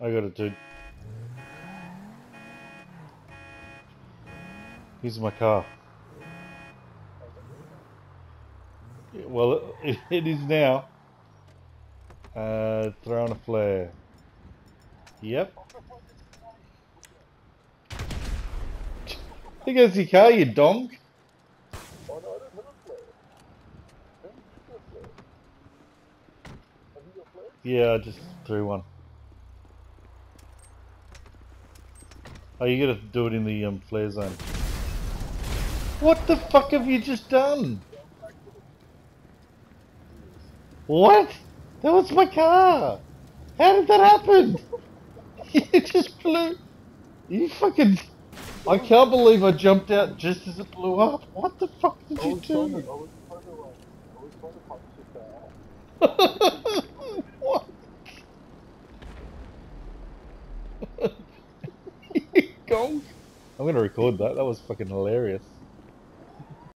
I got it, dude. Here's my car. Well, it is now. Throwing a flare. Yep. There goes your car, you donk. Oh no, I don't have a flare. When did you get a flare? Have you got flares? Yeah, I just threw one. Oh, you gotta do it in the flare zone. What the fuck have you just done? What? That was my car! How did that happen? You just blew... You fucking... I can't believe I jumped out just as it blew up. What the fuck did you do? I was trying to like, I was trying to punch the car. What? You gonk. I'm gonna record that. That was fucking hilarious.